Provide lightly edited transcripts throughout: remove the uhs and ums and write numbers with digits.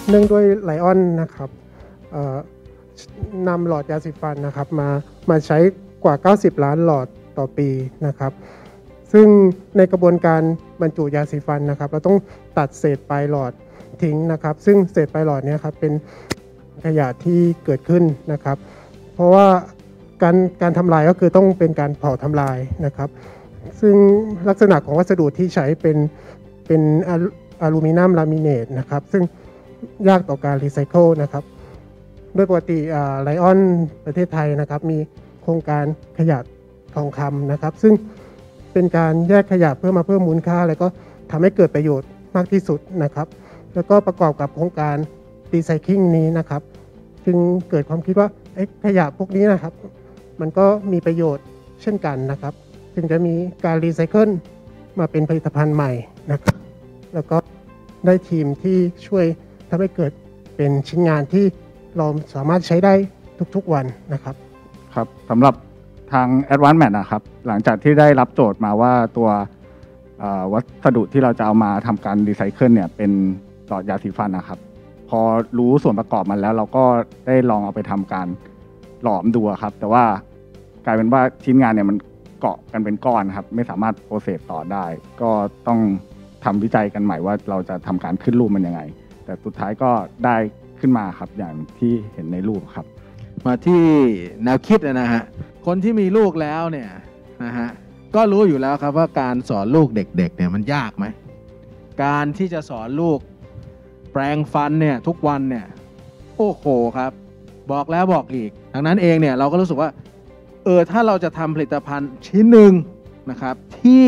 เนื่องด้วยไลออนนะครับนำหลอดยาสีฟันนะครับมาใช้กว่า90ล้านหลอดต่อปีนะครับซึ่งในกระบวนการบรรจุยาสีฟันนะครับเราต้องตัดเศษปลายหลอดทิ้งนะครับซึ่งเศษปลายหลอดนี้ครับเป็นขยะที่เกิดขึ้นนะครับเพราะว่าการทำลายก็คือต้องเป็นการเผาทำลายนะครับซึ่งลักษณะของวัสดุที่ใช้เป็นอลูมิเนียมลามิเนตนะครับซึ่งยากต่อการรีไซเคิลนะครับโดยปกติไลออนประเทศไทยนะครับมีโครงการขยะทองคำนะครับซึ่งเป็นการแยกขยะเพื่อมาเพิ่มมูลค่าและก็ทำให้เกิดประโยชน์มากที่สุดนะครับแล้วก็ประกอบกับโครงการรีไซเคิลนี้นะครับจึงเกิดความคิดว่าขยะพวกนี้นะครับมันก็มีประโยชน์เช่นกันนะครับจึงจะมีการรีไซเคิลมาเป็นผลิตภัณฑ์ใหม่นะครับแล้วก็ได้ทีมที่ช่วยทำให้เกิดเป็นชิ้นงานที่เราสามารถใช้ได้ทุกๆวันนะครับครับสำหรับทาง Advanced Mat นะครับหลังจากที่ได้รับโจทย์มาว่าตัววัสดุที่เราจะเอามาทำการรีไซเคิลเนี่ยเป็นหลอดยาสีฟันนะครับพอรู้ส่วนประกอบมันแล้วเราก็ได้ลองเอาไปทำการหลอมดูครับแต่ว่ากลายเป็นว่าชิ้นงานเนี่ยมันเกาะกันเป็นก้อนครับไม่สามารถโปรเซสต่อได้ก็ต้องทำวิจัยกันใหม่ว่าเราจะทำการขึ้นรูปมันยังไงแต่สุดท้ายก็ได้ขึ้นมาครับอย่างที่เห็นในรูปครับมาที่แนวคิดนะฮะคนที่มีลูกแล้วเนี่ยนะฮะก็รู้อยู่แล้วครับว่าการสอนลูกเด็กๆเนี่ยมันยากไหมการที่จะสอนลูกแปรงฟันเนี่ยทุกวันเนี่ยโอ้โหครับบอกแล้วบอกอีกดังนั้นเองเนี่ยเราก็รู้สึกว่าถ้าเราจะทำผลิตภัณฑ์ชิ้นหนึ่งนะครับที่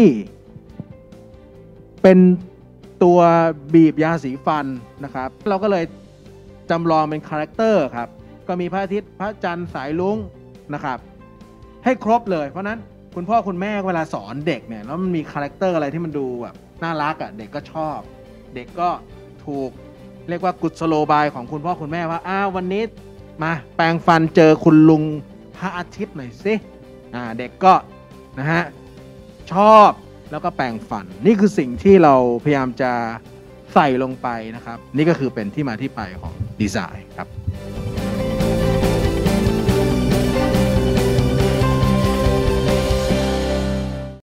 เป็นตัวบีบยาสีฟันนะครับเราก็เลยจำลองเป็นคาแรคเตอร์ครับก็มีพระอาทิตย์พระจันทร์สายลุ้งนะครับให้ครบเลยเพราะนั้นคุณพ่อคุณแม่เวลาสอนเด็กเนี่ยแล้วมันมีคาแรคเตอร์อะไรที่มันดูแบบน่ารักเด็กก็ชอบเด็กก็ถูกเรียกว่ากุศโลบายของคุณพ่อคุณแม่ว่าวันนี้มาแปรงฟันเจอคุณลุงพระอาทิตย์หน่อยสิเด็กก็นะฮะชอบแล้วก็แปรงฟันนี่คือสิ่งที่เราพยายามจะใส่ลงไปนะครับนี่ก็คือเป็นที่มาที่ไปของดีไซน์ครับ